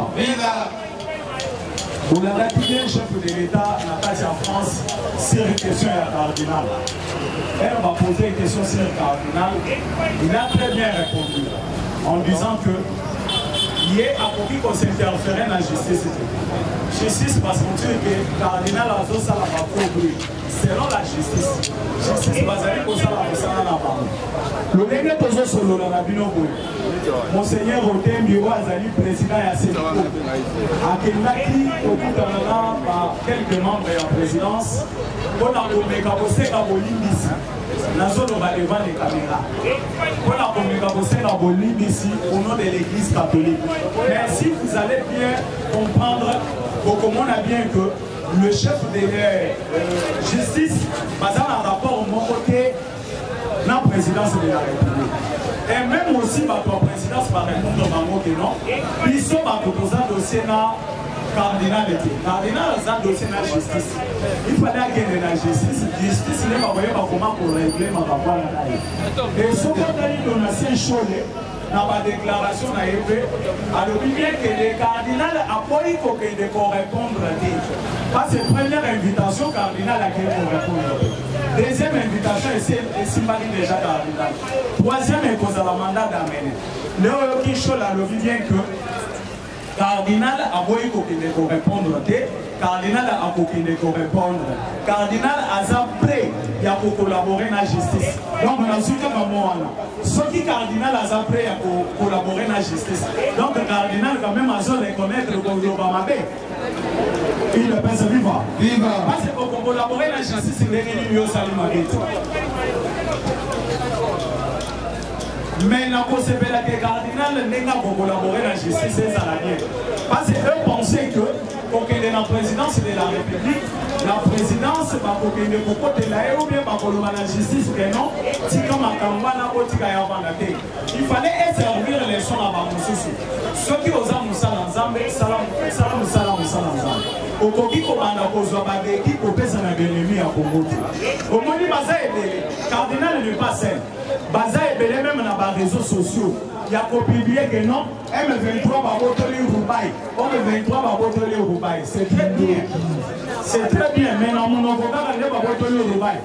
Pour la rapidité, le chef de l'État n'a pas dit en France sur une question à cardinal. Elle va poser une question sur le cardinal. Il a très bien répondu en disant que il est à pour qu'on s'interférer dans la justice. Justice parce qu'on dit que le cardinal a fait ça la selon la justice. Justice basée sur ça la le dernier toujours sur le Rabino Monseigneur Rotem Bureau Azali, président et Assénico. À Kenaki, au bout d'un an, par quelques membres de la présidence, on a commis à Bolivie. La zone où on va devant les caméras. On a commis ici au nom de l'église catholique. Mais si vous allez bien comprendre, comme on a bien que le chef de la justice, basé en rapport au mon côté, la présidence de la République. Et même aussi, la présidence va répondre à mon que non. Ils sont proposés au Sénat. Cardinal était. Cardinal a un dossier de la justice. Il fallait qu'il y ait de la justice. Justice n'est pas comment pour régler ma rapport à la. Et ce qu'on a dit dans l'ancien Cholet, dans ma déclaration, on a fait, alors bien que le cardinal a pas eu pour répondre. Parce que première invitation, cardinal a pour répondre. Deuxième invitation, c'est symbolique déjà cardinal. Troisième, il cause à la mandat d'amener. Le qui Cholet a bien que cardinal a voulu qu'on répondre. Cardinal a voulu qu'on répondre. Cardinal a prêt pour collaborer dans la justice. Donc, on a su que ce qui cardinal a prêt à collaborer dans la justice. Donc, cardinal quand même a reconnaître que l'Obama il ne peut se vivre. Parce que pour collaborer dans la justice, il est réuni au Salimabé. Mais la possibilité que le cardinal n'est pas pour collaborer dans la justice, c'est ça la guerre. Parce qu'eux pensaient que pour qu'il y ait la présidence de la République, la présidence va pour qu'il y ait beaucoup de la ou bien pour la justice, que non, il fallait servir les sons à Bamoussou. Ceux qui osent Moussala Nzambe, Salam Nzambe. Au Kogi, on a posé un qui peut faire un ennemi à Congo. Au Moni Baza est cardinal n'est pas seul. Baza est belé même dans les réseaux sociaux. Il y a publié que non, M23 va voter au Roubaï. M23 va voter au Roubaï. C'est très bien. C'est très bien, mais dans mon avocat, il va voter au Roubaï.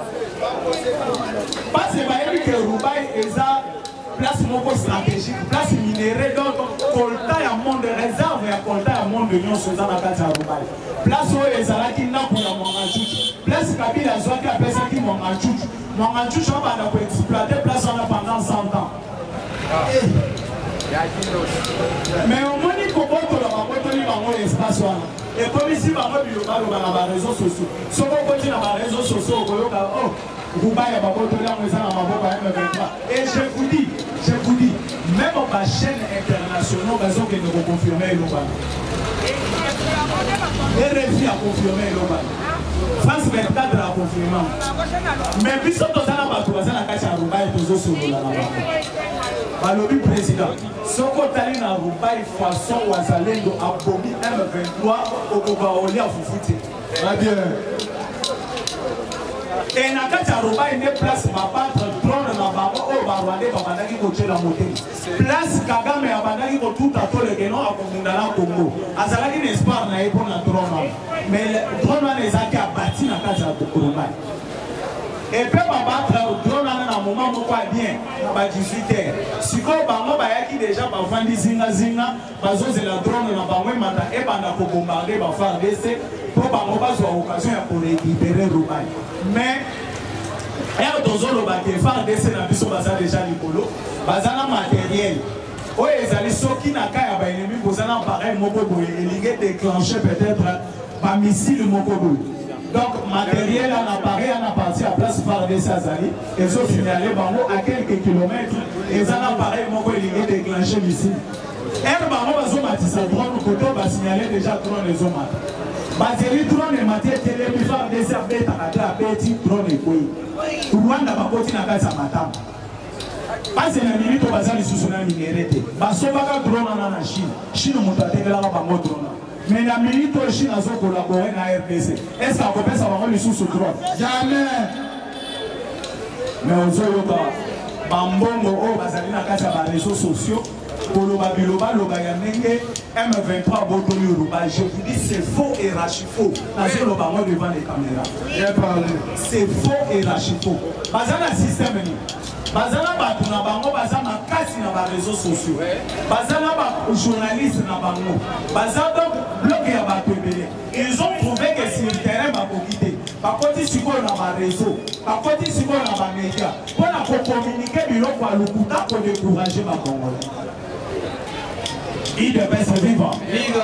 Parce que Roubaï est à place stratégique, place minérale, donc colta y a monde de réserve et colta y a monde de l'Union Suzanne à Roubaï. Place où les Alaki n'a pour la Mangachouch. Place Kabila Zouaki a personne qui Mangachouch. Mangachouch va exploiter place pendant 100 ans. Mais au moins, il faut que l'espace. Et comme ici, on va dans les réseaux sociaux. Si on va dans les réseaux sociaux, on va et je vous dis, même ma chaîne internationale, raison que nous confirmer l'Oban. RFI a confirmé l'Oban. France 24 a confirmé. Mais puis, si on a la carte à Roubaï, et tous sur la balobi président soko tali na rubai façon wazalendo abomi M23 okobaolia fufuti très bien. et na kati ya rubai ne place babattre drone na bango oyo barwande babandaki kotyela motema place Kagame abandaki kotuta tolekeno akomunda na Congo azalaki na espoir na ye mpo na drone wana mais drone wana ezalaki abati na kati ya rubai et puis babattre drone wana na moment moko ya bien na ba 18h sikoyo bango bayaki déjà bavandi zingazinga bazozela drone na bango emata ebanda kobombarde bafardc mpo bango bazwa occasion ya korécupérer rubai mais ere tozoloba ke fardc na biso baza déjà likolo baza na matériel oyo ezali soki na kai ya baennemi boza na pareil moko boye elingi déclencher peut-être bamissile moko boye. Donc, matériel en appareil en appartient à place Fardc Azali. Et ils ont signalé à quelques kilomètres. Et ils ont appareil qui est déclenché ici. Et bango bazo matisa drone côté va signaler déjà drone les hommes. Bazeli drone et matière télé Fardc abeta kata beti drone ekoi. Rwanda bakoti na kasa matamba. Base na minute bazali susuna minérete. Basobaka drone na Chine. Chine moto atekela bango drone. Mais la minute où Chine a collaboré avec la RDC, est-ce qu'on peut savoir les sous-droits? Jamais. Mais aux autres, Bambongo, Bazali na kasa ba réseaux sociaux, Koloba Biloba, Lobayamenge, M23, Botoli Uruba. Je vous dis, c'est faux et rachifaux. Nazo Lobamo devant les caméras. C'est faux et rachifaux. Bazana système ni. Bazana bato na bango bazana kasi na ba réseaux sociaux. Bazana ba journalistes na bango. Bazana donc bloc ya bato ebele. Ils ont trouvé que sur le terrain ba kokité. Ba koti siko na ba réseau. Ba koti siko na ba média. Pour na ko communiquer biloko ya lokuta pour décourager ba Congolais. Il devait se vivre.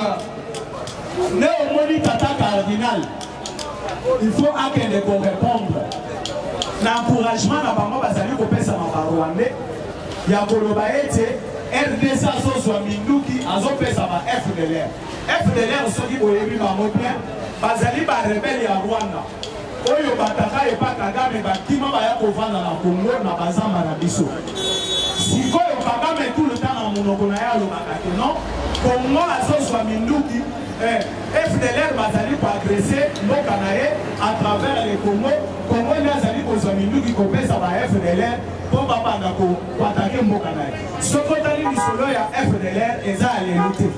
Néo moni tata cardinal. Il faut akende pour répondre. L'encouragement na bango bazali kopesa ma Rwandais ya koloba ete RDC azozwa minduki azopesa ba FDLR. FDLR soki boyebi bango bien bazali ba rebelle ya Rwanda oyo bataka epa Kagame bakima baya kovanda na Congo na bazamba na biso. Sikoyo Kagame tout le temps na monoko na ya alobaka ke non Congo azozwa minduki FDLR bazali pour agresser mboka na ye à travers les Congo. Congo nazali kozwa minduki kopesa ba FDLR po babanda ko attaquer mboka na ye. Sokotali lisolo ya FDLR eza alelute.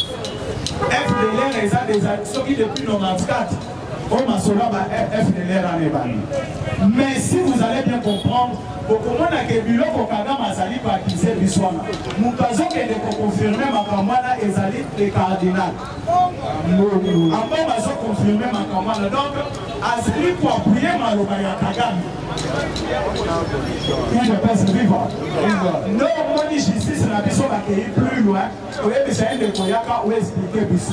FDLR eza déjà soki depuis 94 on a solo ba FDLR en ebani. Mais si vous allez bien comprendre okomona ke biloko Kagame azali ko accuser biswana mukazo ke de confirmer makamwana ezali le cardinal avant bazo confirmer makamwana donc azali ko appuyer maloba ya Kagame il ne peut se vivre non moni justice na biso bakei plus loin oyebisa ende koyaka ou expliquer biso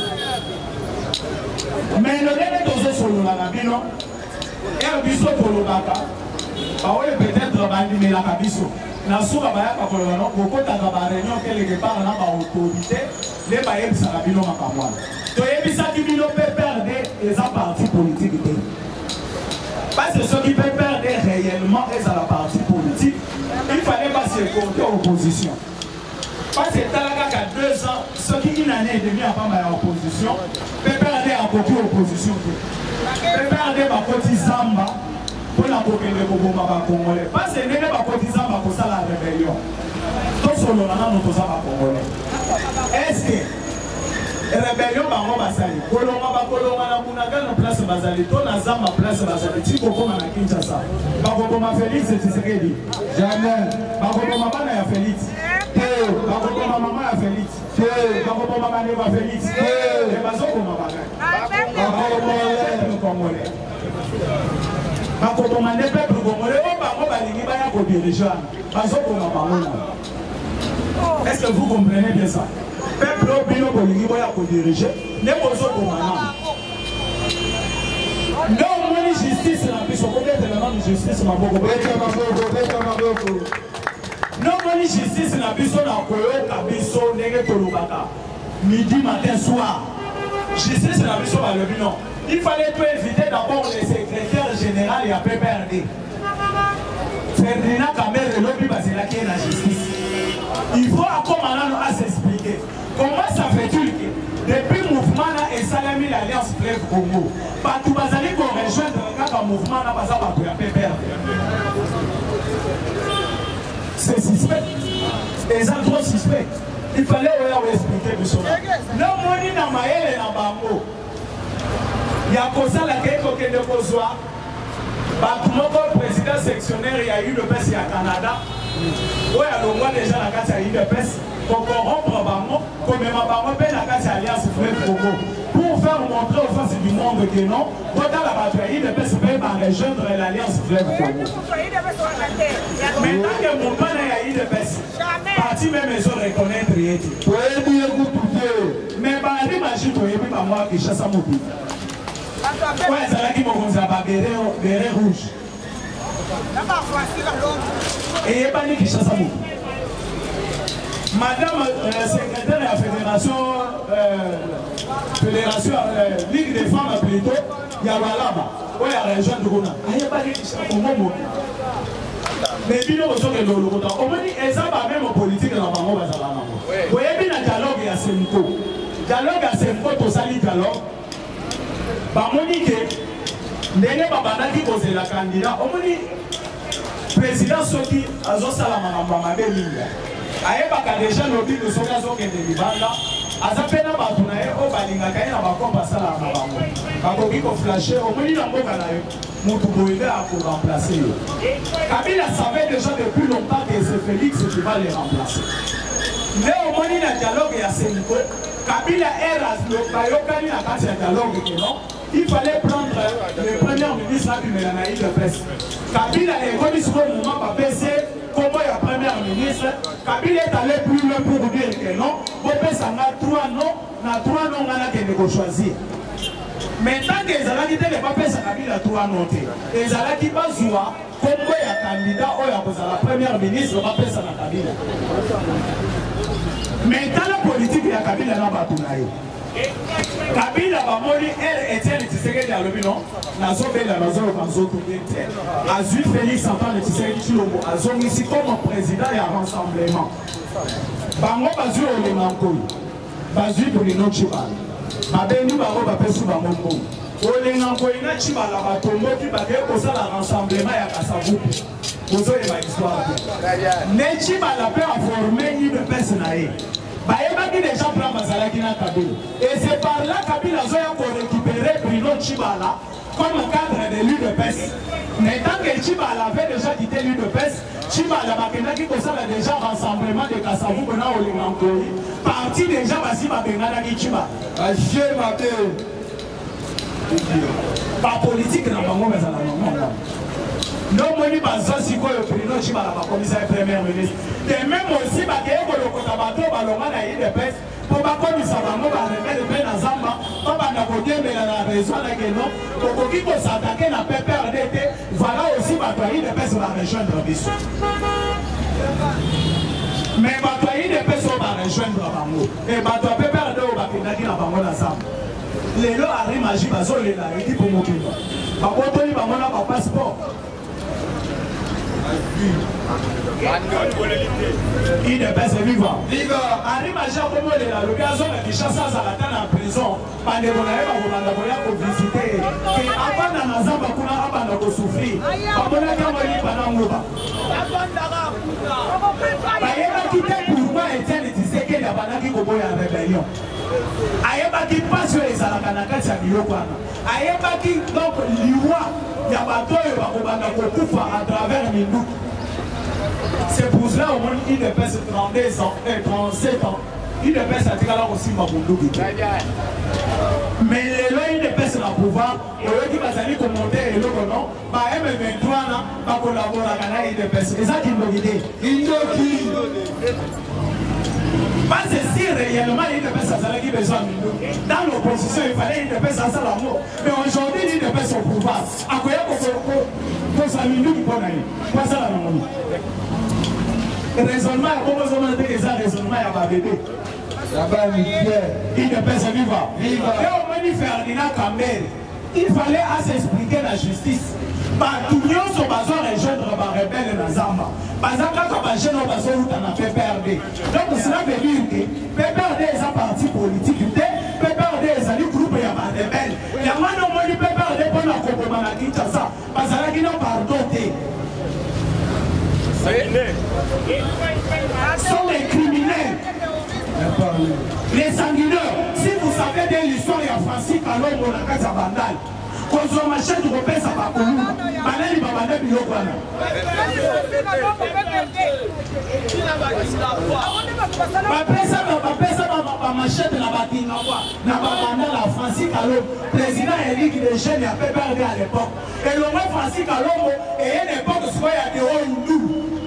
mais le délai tozo solola na bino et biso kolobaka baoye peut-être bandimelaka biso na suka bayaka koloba no kokotaka ba réunion quelque part na ba autorité nde bayebisaka bino makambo wana toyebisaki bino PPRD eza parti politique te parce que soki PPRD réellement ezala parti politique il fallait pas se compter opposition parce que talaka ka 2 ans soki une année et demie avant ma opposition PPRD a côté opposition te PPRD bakoti zamba pour la kokende koboma ba Congolais parce que ndenge bakoti zamba kosala rébellion tosolona nano toza ba Congolais est-ce que rébellion bango basali kolonga bakolonga na munaga na place bazali to na zamba place bazali tiko koma na Kinshasa bakoboma Félix Tshisekedi jamais bakoboma bana ya Félix bakoboma mama ya Félix bakoboma bana ya Félix et bazokoma bagai bakoboma Congolais bakoboma ne peuple congolais o bango balingi baya kodiriger bazokoma bango na. Est-ce que vous comprenez bien ça? Peuple obino bolingi boya kodiriger ne bozokoma na. Non moni justice na biso peut-être na justice maboko maboko. Non moni justice na biso na koyoka biso ndenge tolobaka midi matin soir. Justice na biso balobi non. Il fallait tout éviter d'abord le secrétaire général et à PPRD. Ferdinand Kamel et l'Obi Bazelaki et la justice. Il faut comment à s'expliquer. Comment ça fait-il que depuis le mouvement et Salami l'Alliance Fleuve Congo, partout bazali pour rejoindre le mouvement n'a pas perdre. C'est suspect. Et ça trop suspect. Il fallait expliquer monsieur. Non, moi ni na maele na bango. Ya kosa la keko que de kozwa. Batumoko président sectionnaire il y a eu le PS à Canada. Ouais, alors moi déjà la carte a eu le PS. Pour corrompre bango, comme ma bango peine la carte alliance Fleuve Congo. Pour faire montrer aux forces du monde que non, quand la bataille de PS peut rejoindre l'alliance Fleuve Congo. Maintenant que mon père a eu le PS, parti même les autres reconnaître rien. Mais Bari Magie, tu es pas moi qui chasse à mon pays. Ouais, c'est là qui m'a béret rouge. Et il n'y a pas qui chasse à mon pays. Madame secrétaire de la fédération Ligue des femmes plutôt, il y a là-bas, où il y a la région de Rona. Il n'y a pas de qui chasse à mon pays. Mais il y a aussi des gens qui ont dit que ça même en politique dans le monde. Vous voyez bien le dialogue et à Semco. Dialogue à Semco, tout ça, le dialogue. Bamonike, ndenge babandaki kozela candidat, omoni président soki azosala makambo mabe mingi. Ayebaka déjà lobi soki azokende libanda, aza pe na bato na ye oyo balingaka ye na bakombo asalaka na bango. Bakoki koflashe, omoni na mboka na ye, moto boye nde akoremplace yo. Kabila savait déjà depuis longtemps que c'est Félix qui va les remplacer. Nde omoni na dialogue ya Semco, Kabila era bayokani na kati ya dialogue ke non. Il fallait prendre le premier ministre du Mélanaï de presse. Kabila est connu sur le moment par PC, comme le premier ministre. Kabila est allé plus loin pour dire que non. Bopé ça a 3 noms, na 3 noms on a que choisir. Maintenant que les Alaki ne pas fait ça, Kabila 3 noms. Les Alaki pas joie, comme le candidat ou la première ministre, on va faire ça na Kabila. Maintenant la politique de Kabila n'a pas tout là. Kabila bamoni elle Etienne Tshisekedi à l'obino nazo bela nazo kanzo tubete azu Félix Antoine Tshisekedi Chilombo azongi ici comme président et rassemblement bango bazu olenganko bazu Bruno Chibala babeni bango bapesu bango olenganko ina Chibala batombo ki bake kosala rassemblement ya Kasavubu bozo e ba histoire ne Chibala peut former une personne nae. Qui déjà prend Bazalaki na Kabila. Et c'est par là Kabila a récupéré Bruno Chibala comme cadre de l'UDPS. Mais tant que Chibala avait déjà quitté l'UDPS, Chibala qui a déjà rassemblement de Kassavou Bena Olingankoi. Parti déjà Basi Babengana qui Chibala. Pas politique dans le monde, mais dans le monde. Non, moi, je suis pas Bruno Chibala, commissaire premier ministre. Et même aussi, je suis pour pas comme ça va nous remettre bien dans Zamba, pas dans côté mais la raison là que non, pour qui peut s'attaquer la PPRDT, voilà aussi bataille de personnes va rejoindre Bissou. Mais bataille de personnes va rejoindre Bango. Et bataille PPRD au Bakina qui n'a pas mon ensemble. Les lois arrivent magie bazo les là, équipe pour montrer. Par contre, il va mon passeport. Il ne pèse vivant. Arrive à Jean comme le gazon qui chasse à la prison. Pas de pour visiter. Et avant d'Anazamba, on a souffrir. Pas pourquoi Etienne Tshisekedi y a une rébellion. Ayeba qui passe sur les Alakanaka, c'est Ayeba qui donc l'Iwa, il y a bateau à travers Mindou. C'est pour cela au moins il ne pèse 32 ans et 37 ans. Il ne pèse à Tigala aussi Mabundou. Mais les lois il ne pèse le pouvoir. Et eux qui va aller commenter et le non, bah M23 va collaborer avec il ne pèse. Et ça qui me dit. Il parce que si réellement il ne pèse à ça qui besoin dans l'opposition il fallait il ne pèse à ça l'amour. Mais aujourd'hui il ne pèse au pouvoir. À quoi il faut s'amuser qui peut aller. Pas ça la maman. Raisonnement, comment on dit que ça raisonnement il va bébé. Il ne pèse vivant. Et au moins Ferdinand Kambere, il fallait s'expliquer la justice. bato nyonso bazorejoindre barebele na zamba baza kaka bagene oyo bazoluta na PPRD. Donc cela veut dire que PPRD eza parti politique te, PPRD ezali groupe ya barebele. Yango wana omoni PPRD mpona koboma na Kinshasa bazalaki na pardon te. Sont les criminels, les sanguineurs. Si vous savez de l'histoire de Francis Kalongo na kati ya bandali, kozwa machete kopesa bakoluna banani babanda biloko wana bapesa bamachete na bakingangwa na babanda la Francis Kalongo, président élite des jeunes ya PPRD à l'époque. Elongwe Francis Kalongo eye na époque sikoyo ya Deo Yundu.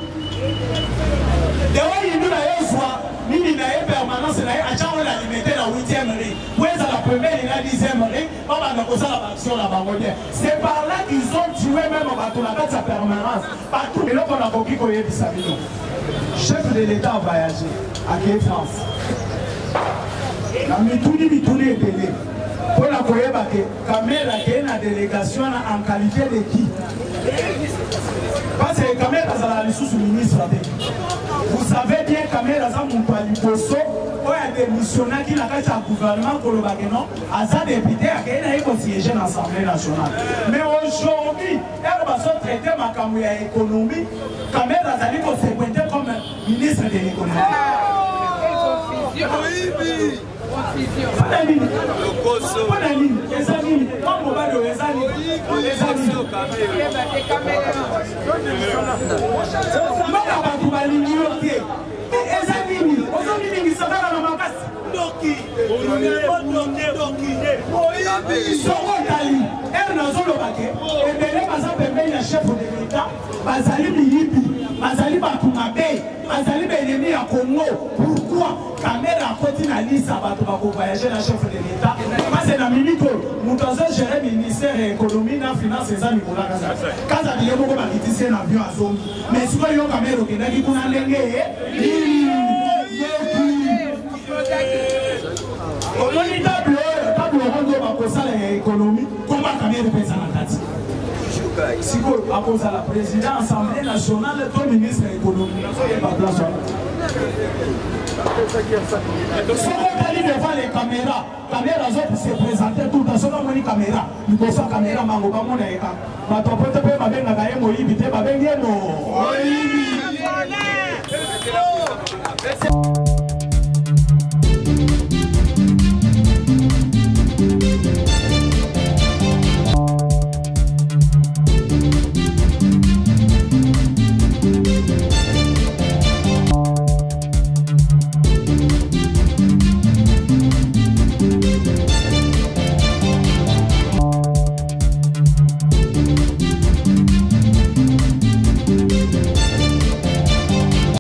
Deo Yundu na yozwa nini na ye permanence na ye achango na limité na 8e ring. Weza la première et la 10e ring, on va nous la action la bangodia. C'est par là qu'ils ont tué même bateau la sa permanence. Partout. Et là on a compris qu'on y est Sabino. Chef de l'État a voyagé à Quai France. La mitouni est belé. Pour la Koyeba, Kamera qui est une délégation en qualité de qui? Parce que Kamera est la ressource ministre. Vous savez bien que Kamera est un poisson. Il y a des missionnaires qui n'ont pas le gouvernement pour le Bagénon. À sa député, il y a siégé dans l'Assemblée nationale. Mais aujourd'hui, elle va se traiter ma caméra économie. Kamera a dit qu'on s'est pointé comme ministre de l'économie. Pourquoi Kamera continue à lire ça pour voyager dans le chef de l'État? Parce que dans le ministère, nous avons géré le ministère de l'économie, de la finance et de Nicolas Kaza. Kaza dit que nous avons quitté un avion à Zombi. Mais si vous avez un caméra qui est dans le l'économie, comment Kamera peut s'en si vous à cause de la présidente de l'Assemblée nationale, le ministre de l'économie, pas place. Si vous allez devant les caméras autres se présenter tout dans ce moment, caméra, nous posons la caméra, mango, pas mon état. Ma topette peut m'avoir un gagne, moi, il va bien,